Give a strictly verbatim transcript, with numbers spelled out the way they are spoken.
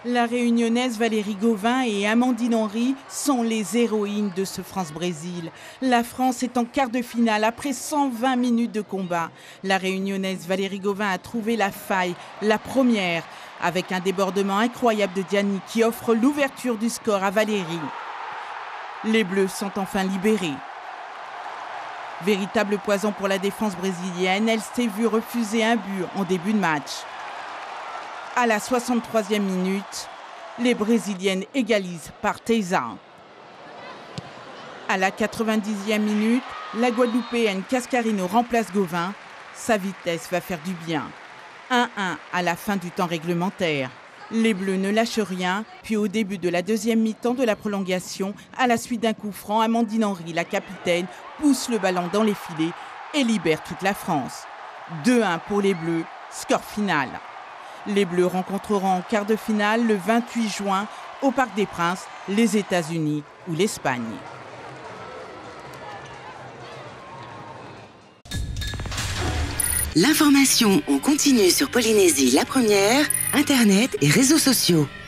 La réunionnaise Valérie Gauvin et Amandine Henry sont les héroïnes de ce France-Brésil. La France est en quart de finale après cent vingt minutes de combat. La réunionnaise Valérie Gauvin a trouvé la faille, la première, avec un débordement incroyable de Diani qui offre l'ouverture du score à Valérie. Les Bleus sont enfin libérés. Véritable poison pour la défense brésilienne, elle s'est vue refuser un but en début de match. À la soixante-troisième minute, les Brésiliennes égalisent par Teysa. À la quatre-vingt-dixième minute, la Guadeloupéenne Cascarino remplace Gauvin. Sa vitesse va faire du bien. un un à la fin du temps réglementaire. Les Bleus ne lâchent rien, puis au début de la deuxième mi-temps de la prolongation, à la suite d'un coup franc, Amandine Henry, la capitaine, pousse le ballon dans les filets et libère toute la France. deux un pour les Bleus, score final. Les Bleus rencontreront en quart de finale le vingt-huit juin au Parc des Princes, les États-Unis ou l'Espagne. L'information en continu sur Polynésie la première, Internet et réseaux sociaux.